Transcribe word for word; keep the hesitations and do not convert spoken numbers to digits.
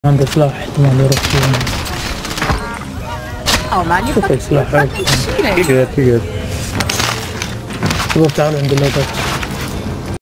عنده سلاح احتمال يروح فيه. اه ما عندي شوف السلاح. تقدر تقدر. شباب تعالوا عند اللوتات.